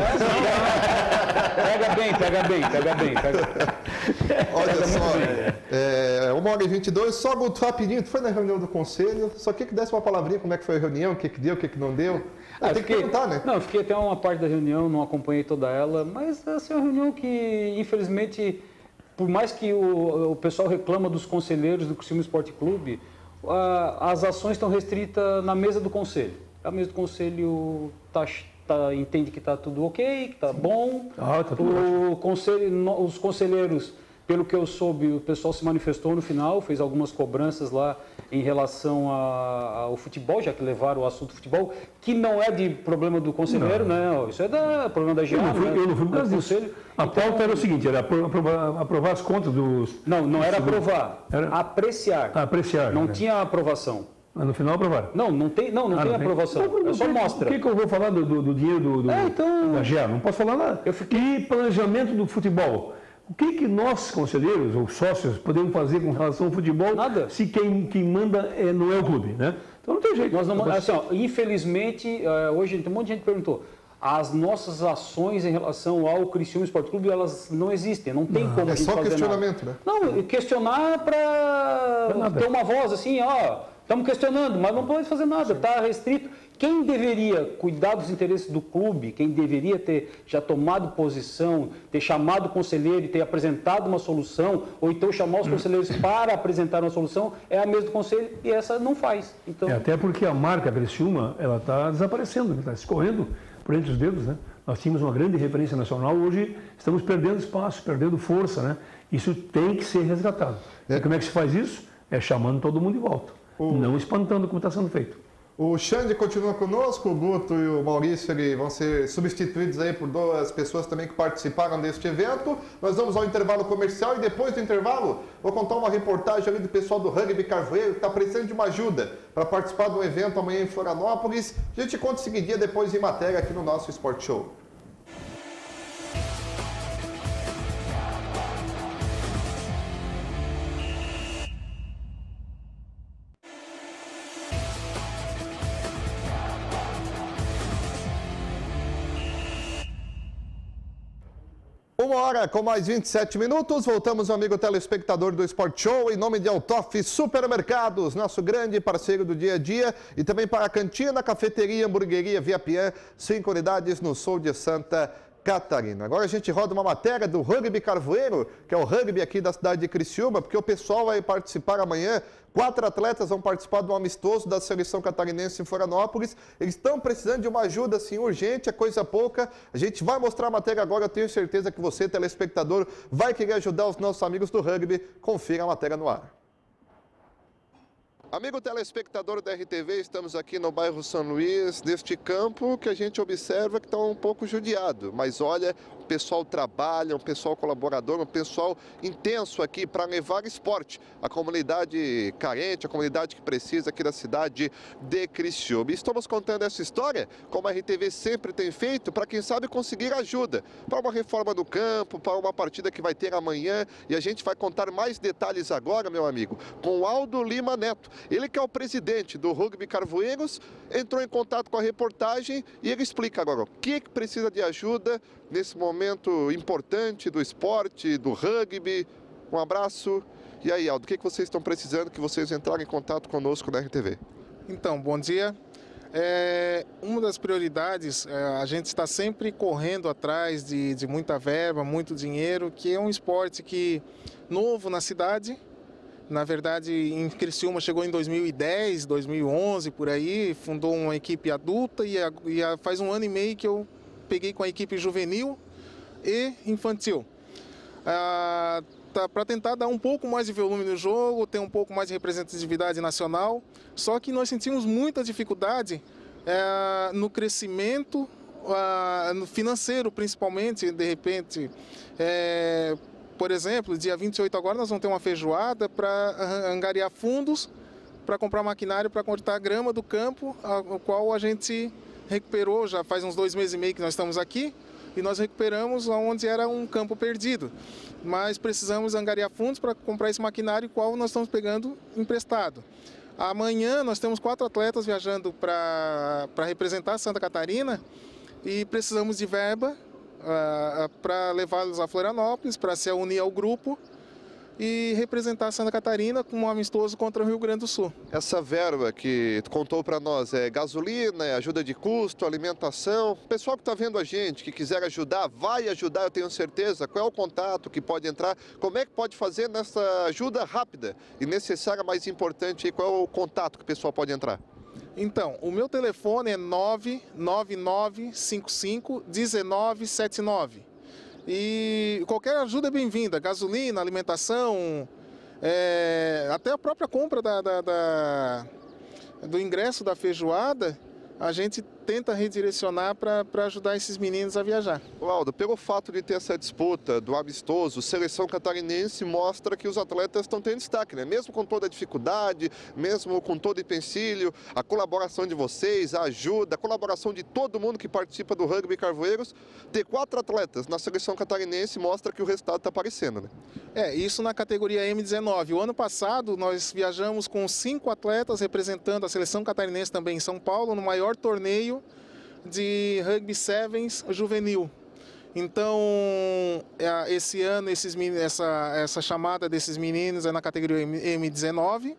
Pega bem, pega bem, pega bem. Pega... Olha só, é, uma hora e vinte e dois, só Guto, rapidinho, tu foi na reunião do conselho, só que que desse uma palavrinha, como é que foi a reunião, o que que deu, o que que não deu? Ah, Ah, tem que fiquei- perguntar, né? Não, eu fiquei até uma parte da reunião, não acompanhei toda ela, mas assim, é uma reunião que, infelizmente, por mais que o, o pessoal reclama dos conselheiros do Criciúma Esporte Clube, a- as ações estão restritas na mesa do conselho. A mesa do conselho tá, tá, entende que está tudo ok, que está bom. Ah, tá tudo o conselho, no- os conselheiros, pelo que eu soube, o pessoal se manifestou no final, fez algumas cobranças lá em relação a- ao futebol, já que levaram o assunto futebol, que não é de problema do conselheiro, né? Isso é da, problema da G A, Eu não fui, né? eu não fui por causa do disso. conselho. A pauta era o seguinte, era apro- aprovar, aprovar as contas dos... Não, não era aprovar, Era- apreciar. Ah, apreciar. Não né? tinha aprovação. Mas no final aprovaram. Não, não tem, não, não Ah, tem não tem? aprovação. Então, É só o que- mostra. O que, que eu vou falar do, do- do dinheiro do, do, É, então- da G E A? Não posso falar nada. Eu fiquei- E planejamento do futebol? O que, que nós, conselheiros ou sócios, podemos fazer com relação ao futebol Nada. se quem, quem manda é, não é o clube, né? Então não tem jeito. Nós não, Eu posso- assim, ó, infelizmente, eh, hoje tem um monte de gente que perguntou, as nossas ações em relação ao Criciúma Esporte Clube, elas não existem, não tem como a É gente só fazer questionamento, nada. né? Não, e questionar para nada. ter uma voz assim, ó, estamos questionando, mas não pode fazer nada, está restrito. Quem deveria cuidar dos interesses do clube, quem deveria ter já tomado posição, ter chamado o conselheiro e ter apresentado uma solução, ou então chamar os conselheiros para apresentar uma solução, é a mesa do conselho e essa não faz. Então, É, até porque a marca Criciúma, ela está desaparecendo, está escorrendo por entre os dedos, né? Nós tínhamos uma grande referência nacional, hoje estamos perdendo espaço, perdendo força, né? Isso tem que ser resgatado. É. E como é que se faz isso? É chamando todo mundo de volta, não espantando como está sendo feito. O Xande continua conosco, o Guto e o Maurício ele vão ser substituídos aí por duas pessoas também que participaram deste evento. Nós vamos ao intervalo comercial e depois do intervalo vou contar uma reportagem ali do pessoal do Rugby Carvoeiro que está precisando de uma ajuda para participar de um evento amanhã em Florianópolis. A gente conta o seguinte dia depois em matéria aqui no nosso Sport Show. Uma hora com mais vinte e sete minutos, voltamos, meu amigo telespectador do Sport Show, em nome de Altoff Supermercados, nosso grande parceiro do dia a dia, e também para a cantina, cafeteria, hamburgueria Via Pian, cinco unidades no sul de Santa Catarina. Agora a gente roda uma matéria do Rugby Carvoeiro, que é o rugby aqui da cidade de Criciúma, porque o pessoal vai participar amanhã. Quatro atletas vão participar do amistoso da seleção catarinense em Florianópolis. Eles estão precisando de uma ajuda assim urgente, é coisa pouca. A gente vai mostrar a matéria agora, eu tenho certeza que você, telespectador, vai querer ajudar os nossos amigos do rugby. Confira a matéria no ar. Amigo telespectador da R T V, estamos aqui no bairro São Luís, neste campo que a gente observa que está um pouco judiado. Mas olha, o pessoal trabalha, um pessoal colaborador, um pessoal intenso aqui para levar esporte à comunidade carente, a comunidade que precisa aqui da cidade de Criciúma. E estamos contando essa história, como a R T V sempre tem feito, para quem sabe conseguir ajuda para uma reforma do campo, para uma partida que vai ter amanhã. E a gente vai contar mais detalhes agora, meu amigo, com o Aldo Lima Neto. Ele que é o presidente do Rugby Carvoeiros, entrou em contato com a reportagem e ele explica agora o que precisa de ajuda nesse momento importante do esporte, do rugby. Um abraço. E aí, Aldo, o que vocês estão precisando que vocês entrarem em contato conosco na R T V? Então, bom dia. É, uma das prioridades, é, a gente está sempre correndo atrás de, de muita verba, muito dinheiro, que é um esporte que novo na cidade. Na verdade, em Criciúma chegou em dois mil e dez, dois mil e onze, por aí, fundou uma equipe adulta e, a, e a, faz um ano e meio que eu peguei com a equipe juvenil e infantil. Ah, tá, para tentar dar um pouco mais de volume no jogo, ter um pouco mais de representatividade nacional, só que nós sentimos muita dificuldade é, no crescimento, ah, no financeiro principalmente, de repente... É, Por exemplo, dia vinte e oito agora nós vamos ter uma feijoada para angariar fundos para comprar maquinário para cortar a grama do campo, o qual a gente recuperou, já faz uns dois meses e meio que nós estamos aqui, e nós recuperamos onde era um campo perdido. Mas precisamos angariar fundos para comprar esse maquinário, qual nós estamos pegando emprestado. Amanhã nós temos quatro atletas viajando para para representar Santa Catarina e precisamos de verba Uh, uh, para levá-los a Florianópolis, para se unir ao grupo e representar Santa Catarina como um amistoso contra o Rio Grande do Sul. Essa verba que tu contou para nós é gasolina, é ajuda de custo, alimentação. O pessoal que está vendo a gente, que quiser ajudar, vai ajudar, eu tenho certeza. Qual é o contato que pode entrar? Como é que pode fazer nessa ajuda rápida e necessária, mais importante? Qual é o contato que o pessoal pode entrar? Então, o meu telefone é nove nove nove cinco cinco um nove sete nove e qualquer ajuda é bem-vinda, gasolina, alimentação, é, até a própria compra da, da, da, do ingresso da feijoada, a gente tenta redirecionar para ajudar esses meninos a viajar. Aldo, pelo fato de ter essa disputa do amistoso, seleção catarinense mostra que os atletas estão tendo destaque, né? Mesmo com toda a dificuldade, mesmo com todo o empecilho, a colaboração de vocês, a ajuda, a colaboração de todo mundo que participa do Rugby Carvoeiros, ter quatro atletas na seleção catarinense mostra que o resultado está aparecendo, né? É, isso na categoria M dezenove. O ano passado nós viajamos com cinco atletas representando a seleção catarinense também em São Paulo, no maior torneio de Rugby Sevens juvenil. Então, esse ano, esses, essa, essa chamada desses meninos é na categoria M dezenove.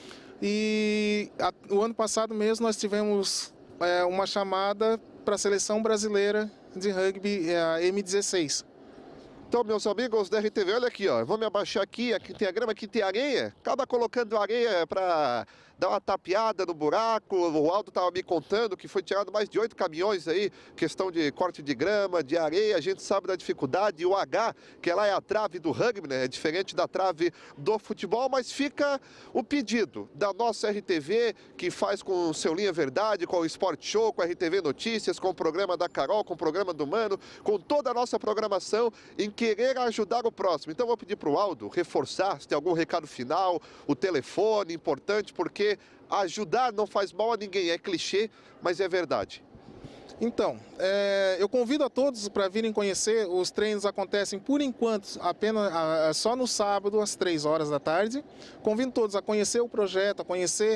E a, o ano passado mesmo nós tivemos é, uma chamada para a seleção brasileira de rugby é, M dezesseis. Então, meus amigos da R T V, olha aqui, ó, vou me abaixar aqui, aqui tem a grama, aqui tem areia, acaba colocando areia para dar uma tapeada no buraco. O Aldo estava me contando que foi tirado mais de oito caminhões aí, questão de corte de grama, de areia, a gente sabe da dificuldade. E o H, que ela é a trave do rugby, né? É diferente da trave do futebol, mas fica o pedido da nossa R T V, que faz com o seu Linha Verdade, com o Sport Show, com a R T V Notícias, com o programa da Carol, com o programa do Mano, com toda a nossa programação, em querer ajudar o próximo. Então, eu vou pedir para o Aldo reforçar, se tem algum recado final, o telefone importante, porque ajudar não faz mal a ninguém, é clichê, mas é verdade. Então, é, eu convido a todos para virem conhecer. Os treinos acontecem, por enquanto, apenas a, a, só no sábado, às três horas da tarde. Convido todos a conhecer o projeto, a conhecer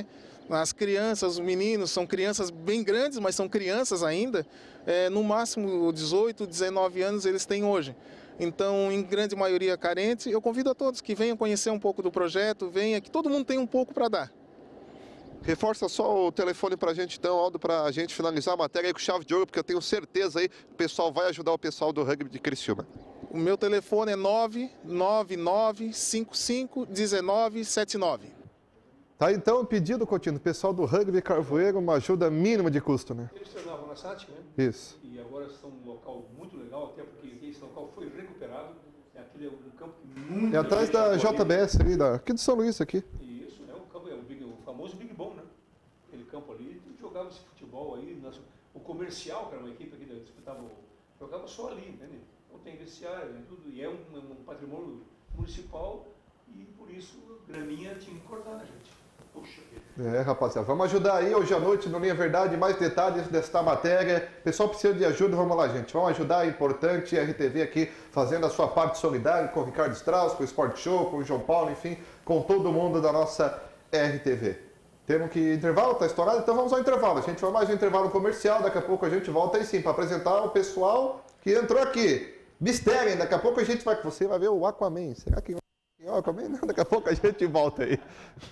As crianças, os meninos, são crianças bem grandes, mas são crianças ainda. É, no máximo dezoito, dezenove anos eles têm hoje. Então, em grande maioria carente, eu convido a todos que venham conhecer um pouco do projeto, venha, que todo mundo tem um pouco para dar. Reforça só o telefone para a gente, então, Aldo, para a gente finalizar a matéria aí com chave de ouro, porque eu tenho certeza aí que o pessoal vai ajudar o pessoal do rugby de Criciúma. O meu telefone é nove nove nove, cinco cinco, um nove sete nove. Tá, então, pedido, Coutinho, do pessoal do rugby Carvoeiro, uma ajuda mínima de custo, né? Eles treinavam na S A T, né? Isso. E agora estão num local muito legal, até porque esse local foi recuperado. É aquele um campo muito... É atrás da J B S ali, da, aqui de São Luís, aqui. Isso, é o campo, é o, big, o famoso Big Bom, né? Aquele campo ali, jogava esse futebol aí, nosso, o comercial, que era uma equipe aqui, disputava, jogava só ali, entende? Não tem vestiário, né? Tudo, e é um, um patrimônio municipal e por isso graminha tinha que cortar, né, gente? Puxa vida. É, rapaziada, vamos ajudar aí hoje à noite no Linha Verdade, mais detalhes desta matéria. O pessoal precisa de ajuda, vamos lá, gente. Vamos ajudar, é importante, a R T V aqui fazendo a sua parte solidária com o Ricardo Strauss, com o Sport Show, com o João Paulo, enfim, com todo mundo da nossa R T V. Temos que intervalo, tá estourado? Então vamos ao intervalo. A gente vai mais um intervalo comercial, daqui a pouco a gente volta aí sim, para apresentar o pessoal que entrou aqui. Mistério, daqui a pouco a gente vai, você vai ver o Aquaman. Será que o Aquaman? Não, daqui a pouco a gente volta aí.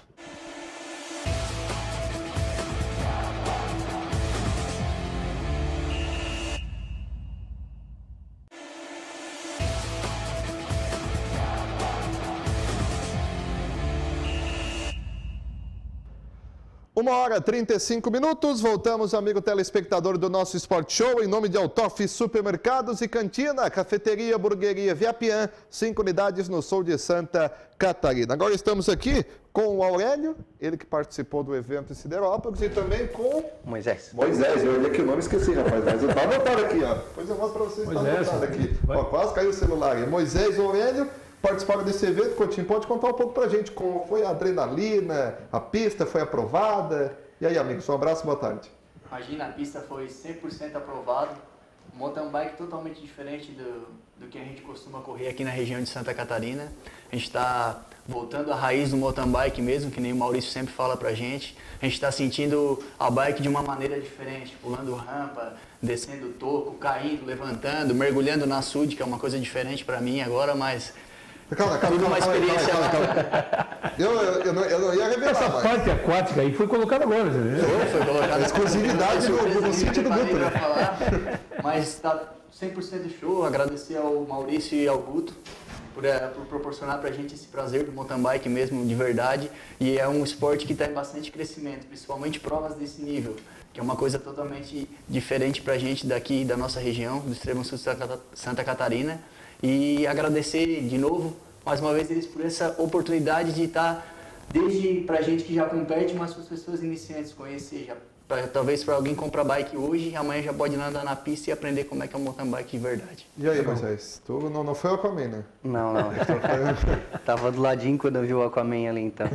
Uma hora e trinta e cinco minutos, voltamos, amigo telespectador do nosso Sport Show, em nome de Altoff Supermercados e Cantina, Cafeteria, Burgueria Viapian, cinco unidades no sul de Santa Catarina. Agora estamos aqui com o Aurélio, ele que participou do evento em Siderópolis, e também com... Moisés. Moisés, eu olhei aqui o nome e esqueci, rapaz, mas eu estava anotado aqui, ó. Depois eu mostro para vocês, está anotado aqui. Ó, quase caiu o celular aí. Moisés e Aurélio participaram desse evento. Coutinho, pode contar um pouco pra gente como foi a adrenalina, a pista foi aprovada? E aí, amigos, um abraço, boa tarde. Imagina, a pista foi cem por cento aprovada, mountain bike totalmente diferente do, do que a gente costuma correr aqui na região de Santa Catarina. A gente está voltando à raiz do mountain bike mesmo, que nem o Maurício sempre fala pra gente. A gente está sentindo a bike de uma maneira diferente, pulando rampa, descendo toco, caindo, levantando, mergulhando na açude, que é uma coisa diferente para mim agora, mas... Calma, calma, tudo uma calma, experiência. calma, calma, calma. Eu, eu, eu, não, eu não ia revelar. Essa mas... parte aquática aí foi colocada agora, né? Foi, foi colocada. A exclusividade do, do sítio do Guto, né? Falar, mas está cem por cento show. Agradecer ao Maurício e ao Guto por, uh, por proporcionar para a gente esse prazer do mountain bike mesmo, de verdade. E é um esporte que está em bastante crescimento, principalmente provas desse nível, que é uma coisa totalmente diferente para a gente daqui da nossa região, do extremo sul de Santa Catarina. E agradecer de novo, mais uma vez, eles por essa oportunidade de estar, desde para a gente que já compete, mas para as pessoas iniciantes conhecer, já, pra, talvez para alguém comprar bike hoje, amanhã já pode andar na pista e aprender como é que é um mountain bike de verdade. E aí, Moisés, tu não, não foi o Aquaman, né? Não, não, eu tava do ladinho quando eu vi o Aquaman ali, então.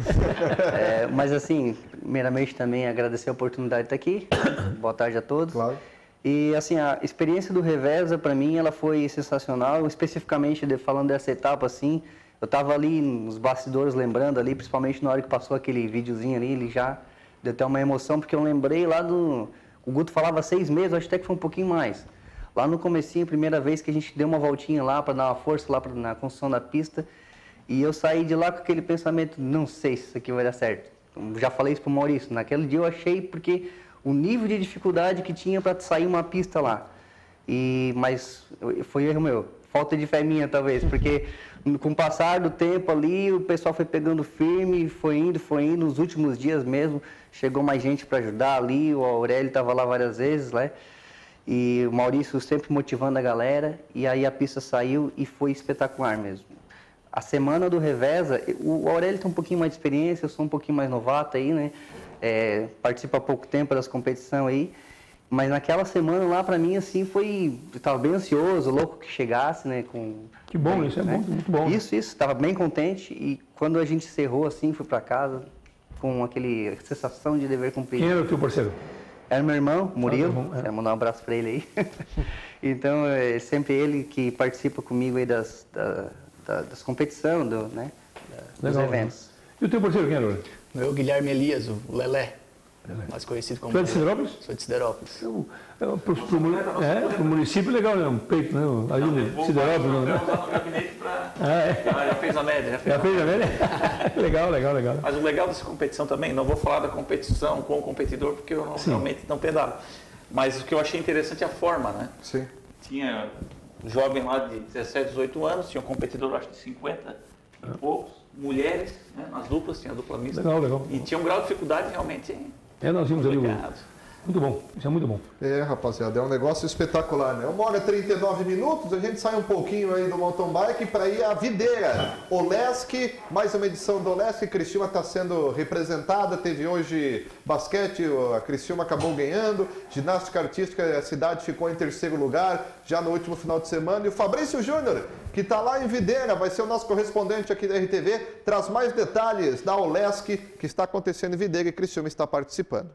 É, mas assim, primeiramente também agradecer a oportunidade de estar aqui, boa tarde a todos. Claro. E assim, a experiência do Reveza, para mim, ela foi sensacional, especificamente de, falando dessa etapa, assim, eu estava ali nos bastidores lembrando ali, principalmente na hora que passou aquele videozinho ali, ele já deu até uma emoção, porque eu lembrei lá do... O Guto falava seis meses, acho até que foi um pouquinho mais. Lá no comecinho, a primeira vez que a gente deu uma voltinha lá para dar uma força lá pra, na construção da pista, e eu saí de lá com aquele pensamento, não sei se isso aqui vai dar certo. Já falei isso pro Maurício, naquele dia eu achei, porque... o nível de dificuldade que tinha para sair uma pista lá. E, mas foi erro meu, falta de fé minha talvez, porque com o passar do tempo ali, o pessoal foi pegando firme, foi indo, foi indo, nos últimos dias mesmo, chegou mais gente para ajudar ali, o Aurélio estava lá várias vezes, né? E o Maurício sempre motivando a galera, e aí a pista saiu e foi espetacular mesmo. A semana do Reveza, o Aurélio tem um pouquinho mais de experiência, eu sou um pouquinho mais novato aí, né? É, participo há pouco tempo das competições aí, mas naquela semana lá pra mim assim foi, eu tava bem ansioso, louco que chegasse, né, com... Que bom, bem, isso é né? muito, muito bom. Isso, isso, tava bem contente e quando a gente encerrou assim, fui pra casa com aquele sensação de dever cumprido. Quem era o teu parceiro? Era meu irmão, Murilo, ah, irmão, é. mandar um abraço pra ele aí. Então, é sempre ele que participa comigo aí das, da, da, das competições, do, né, da, dos Legal, eventos. E o teu parceiro quem era? Meu Guilherme Elias, o Lelé. mais conhecido como... Tu é de Siderópolis? Sou de Siderópolis. Eu, eu, pro, pro, pro, é, pro município legal, né? Um peito, né? Ali no Siderópolis. Né? Vou no gabinete para... Ah, é. Ah, já fez a média. Já fez, já fez a média? Legal, legal, legal. Mas o legal dessa competição também, não vou falar da competição com o competidor, porque eu não, realmente não pedalo. Mas o que eu achei interessante é a forma, né? Sim. Tinha jovem lá de dezessete, dezoito anos, tinha um competidor, acho que de cinquenta e poucos, mulheres, né? Nas duplas, tinha dupla mista. Legal, legal. E tinha um grau de dificuldade realmente. É, nós vimos ali o... complicado. Muito bom, isso é muito bom. É, rapaziada, é um negócio espetacular, né? Uma hora e trinta e nove minutos, a gente sai um pouquinho aí do mountain bike para ir à Videira. Olesc, mais uma edição do Olesc. Criciúma está sendo representada, teve hoje basquete, a Criciúma acabou ganhando, ginástica artística, a cidade ficou em terceiro lugar, já no último final de semana. E o Fabrício Júnior, que está lá em Videira, vai ser o nosso correspondente aqui da R T V, traz mais detalhes da Olesc, que está acontecendo em Videira e Criciúma está participando.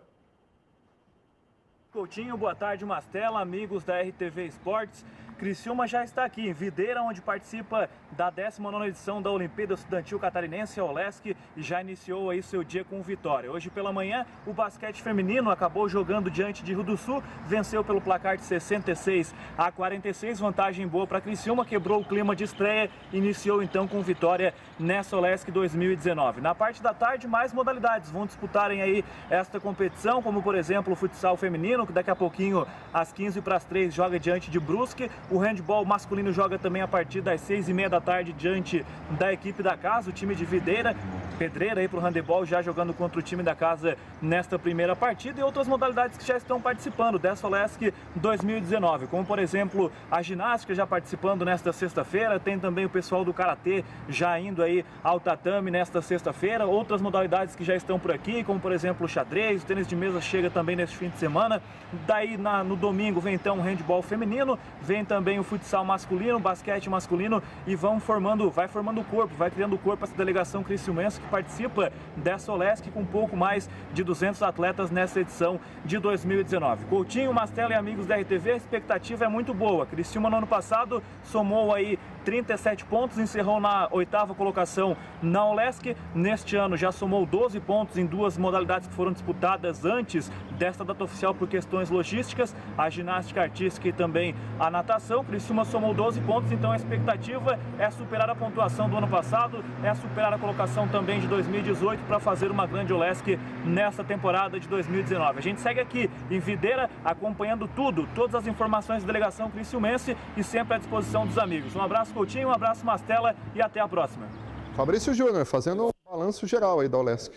Coutinho, boa tarde, Mastella, amigos da R T V Esportes. Criciúma já está aqui em Videira, onde participa da décima nona edição da Olimpíada Estudantil Catarinense, a Olesc, e já iniciou aí seu dia com vitória. Hoje pela manhã, o basquete feminino acabou jogando diante de Rio do Sul, venceu pelo placar de sessenta e seis a quarenta e seis, vantagem boa para Criciúma, quebrou o clima de estreia, iniciou então com vitória nessa Olesc dois mil e dezenove. Na parte da tarde, mais modalidades vão disputarem aí esta competição, como por exemplo o futsal feminino, que daqui a pouquinho, às quinze para as três, joga diante de Brusque. O handball masculino joga também a partir das seis e meia da tarde diante da equipe da casa, o time de Videira. Pedreira aí para o handebol, já jogando contra o time da casa nesta primeira partida, e outras modalidades que já estão participando dessa Olesc dois mil e dezenove, como por exemplo a ginástica já participando nesta sexta-feira, tem também o pessoal do karatê já indo aí ao tatame nesta sexta-feira, outras modalidades que já estão por aqui, como por exemplo o xadrez, o tênis de mesa chega também neste fim de semana. Daí na, no domingo vem então o handball feminino, vem também o futsal masculino, o basquete masculino, e vão formando, vai formando o corpo, vai criando o corpo essa delegação criciumense que participa dessa Olesc com um pouco mais de duzentos atletas nessa edição de dois mil e dezenove. Coutinho, Mastella e amigos da R T V, a expectativa é muito boa. Criciúma no ano passado somou aí trinta e sete pontos, encerrou na oitava colocação na Olesc. Neste ano já somou doze pontos em duas modalidades que foram disputadas antes desta data oficial por questões logísticas, a ginástica artística e também a natação. Criciúma somou doze pontos, então a expectativa é superar a pontuação do ano passado, é superar a colocação também de dois mil e dezoito para fazer uma grande Olesc nessa temporada de dois mil e dezenove. A gente segue aqui em Videira acompanhando tudo, todas as informações da delegação criciumense e sempre à disposição dos amigos. Um abraço, Coutinho, um abraço, Mastella, e até a próxima. Fabrício Júnior fazendo um balanço geral aí da Olesc.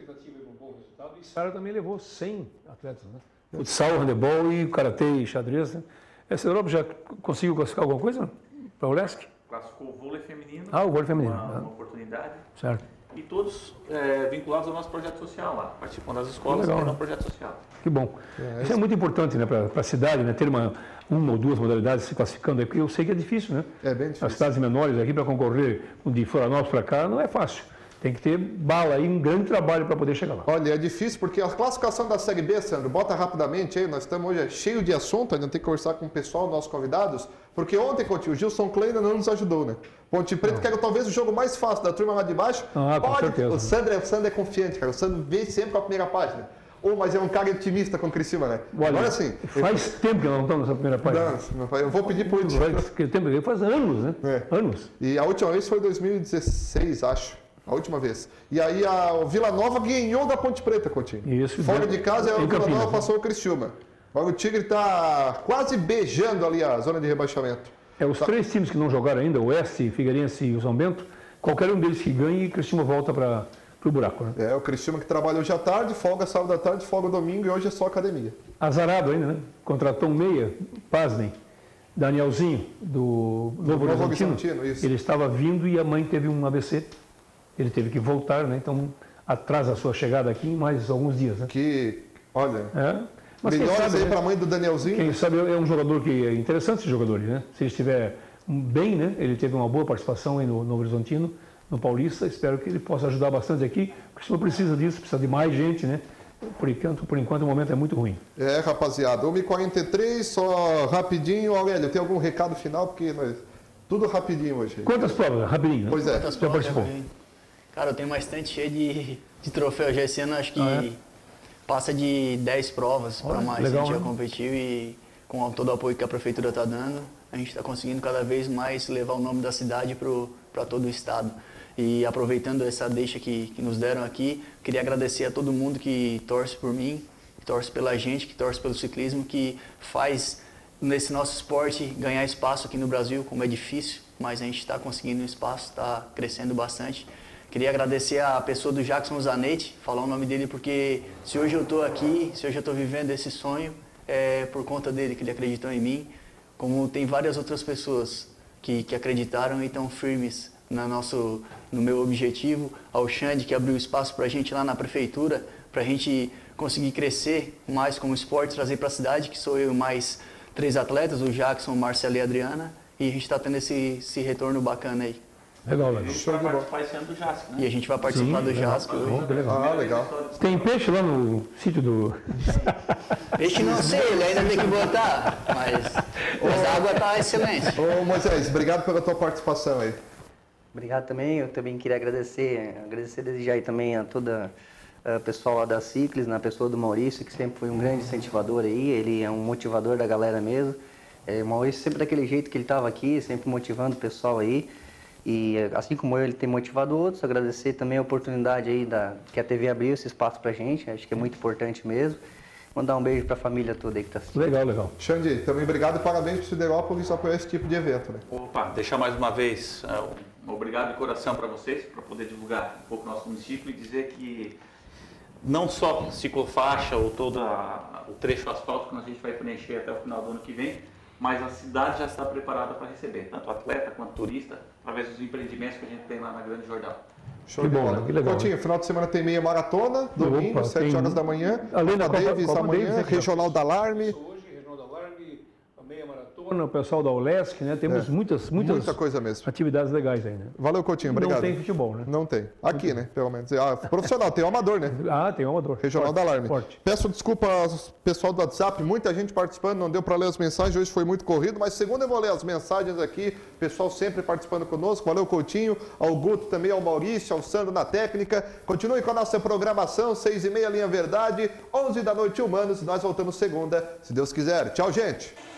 E Sara também levou cem atletas, né? Futsal, handebol e karatê e xadrez, né? Essa Europa já conseguiu classificar alguma coisa para o Olesc? Classificou o vôlei feminino. Ah, o vôlei feminino. Uma, Ah. uma oportunidade. Certo. E todos é, vinculados ao nosso projeto social lá, participando das escolas Legal, e né? no projeto social. Que bom. Isso é muito importante, né, para a cidade, né, ter uma, uma ou duas modalidades se classificando aí, porque eu sei que é difícil, né? É bem difícil. As cidades menores aqui para concorrer de Florianópolis para cá não é fácil. Tem que ter bala aí, um grande trabalho para poder chegar lá. Olha, é difícil porque a classificação da Série B, Sandro, bota rapidamente aí, nós estamos hoje cheio de assunto, ainda tem que conversar com o pessoal, nossos convidados, porque ontem, Coutinho, o Gilson Kleina não nos ajudou, né? Ponte Preta, que era talvez o jogo mais fácil da turma lá de baixo. Ah, com Pode, certeza. O Sandro, é, o Sandro é confiante, cara, o Sandro vem sempre com a primeira página. Ou, mas é um cara otimista com o Criciúma, né? Olha, Agora sim. faz eu... tempo que nós não estamos nessa primeira página. Não, meu pai, eu vou pedir por Faz, que tempo, faz anos, né? É. Anos. E a última vez foi em dois mil e dezesseis, acho. A última vez. E aí a o Vila Nova ganhou da Ponte Preta, Coutinho. Isso. Fora de casa, em o Vila Campinas, Nova né? passou o Criciúma. Agora o Tigre está quase beijando ali a zona de rebaixamento. É, os Tá. três times que não jogaram ainda, o Oeste, Figueirense e o São Bento, qualquer um deles que ganhe, e Criciúma volta para o buraco, né? É, o Criciúma que trabalha hoje à tarde, folga sábado à tarde, folga domingo e hoje é só academia. Azarado ainda, né? Contratou um meia, pasmem, Danielzinho, do Novo Novo Horizontino. Horizontino, isso. Ele estava vindo e a mãe teve um A V C. Ele teve que voltar, né? Então atrasa a sua chegada aqui em mais alguns dias, né? Que, olha, É. Mas quem melhoras sabe, aí né? para a mãe do Danielzinho. Quem sabe é um jogador que é interessante esse jogador, né? Se ele estiver bem, né? Ele teve uma boa participação aí no Novo Horizontino, no Paulista. Espero que ele possa ajudar bastante aqui, porque não precisa disso, precisa de mais gente, né? Por enquanto, por enquanto o momento é muito ruim. É, rapaziada, uma e quarenta e três, só rapidinho. Aurélio, tem algum recado final? Porque nós... tudo rapidinho hoje. Quantas provas? Rapidinho, né? Pois é. Quantas Já provas participou? já ganhei? Cara, eu tenho uma estante cheia de, de troféu já esse ano, acho que Ah, é? passa de dez provas para mais. legal, a gente né? já competiu e com todo o apoio que a prefeitura está dando, a gente está conseguindo cada vez mais levar o nome da cidade para todo o estado. E aproveitando essa deixa que, que nos deram aqui, queria agradecer a todo mundo que torce por mim, que torce pela gente, que torce pelo ciclismo, que faz nesse nosso esporte ganhar espaço aqui no Brasil, como é difícil, mas a gente está conseguindo um espaço, está crescendo bastante. Queria agradecer a pessoa do Jackson Zanetti, falar o nome dele, porque se hoje eu estou aqui, se hoje eu estou vivendo esse sonho, é por conta dele, que ele acreditou em mim, como tem várias outras pessoas que, que acreditaram e estão firmes no, nosso, no meu objetivo, ao Xande, que abriu espaço para a gente lá na prefeitura, para a gente conseguir crescer mais como esporte, trazer para a cidade, que sou eu mais três atletas, o Jackson, o Marcelo e a Adriana, e a gente está tendo esse, esse retorno bacana aí. Legal, A legal. gente vai participar esse ano do Jasco, né? E a gente vai participar Sim, do legal. Jasco. Bom, que legal. Ah, legal. Tem peixe lá no sítio do... Peixe não sei, ele ainda tem que botar, mas, mas a água está excelente. Ô Moisés, obrigado pela tua participação aí. Obrigado também, eu também queria agradecer, agradecer desde já aí também a toda o pessoal lá da Ciclis, na pessoa do Maurício, que sempre foi um grande incentivador aí, ele é um motivador da galera mesmo. É, o Maurício sempre daquele jeito que ele estava aqui, sempre motivando o pessoal aí. E assim como eu, ele tem motivado outros. Agradecer também a oportunidade aí da, que a T V abriu esse espaço pra gente, acho que é muito importante mesmo. Mandar um beijo pra família toda aí que tá assistindo. Legal, legal. Xande, também obrigado e parabéns para o Siderópolis apoiar esse tipo de evento, né? Opa, deixar mais uma vez uh, um obrigado de coração para vocês, para poder divulgar um pouco o nosso município e dizer que não só ciclofaixa ou todo a, o trecho asfáltico que a gente vai preencher até o final do ano que vem, mas a cidade já está preparada para receber, tanto atleta quanto turista, através dos empreendimentos que a gente tem lá na Grande Jordão. Show Que de bom, bola. né? Que legal, Coutinho, final de semana tem meia maratona, domingo, Opa, sete tem- horas da manhã. Além da Copa Copa- Davis Copa amanhã, Davis, né, que já Regional da Alarme. Hoje, Regional da Alarme, a meia maratona, o pessoal da Olesc, né? Temos É. muitas, muitas Muita coisa mesmo. atividades legais aí, né? Valeu, Coutinho, obrigado. Não tem futebol, né? Não tem. Aqui, né? Pelo menos. Ah, profissional, tem o amador, né? Ah, tem um amador. Regional Forte, da Alarme. Forte. Peço desculpa ao pessoal do WhatsApp, muita gente participando, não deu para ler as mensagens, hoje foi muito corrido, mas segunda eu vou ler as mensagens aqui, pessoal sempre participando conosco. Valeu, Coutinho, ao Guto também, ao Maurício, ao Sandro na técnica. Continue com a nossa programação, seis e meia, Linha Verdade, onze da noite, Humanos. Nós voltamos segunda, se Deus quiser. Tchau, gente!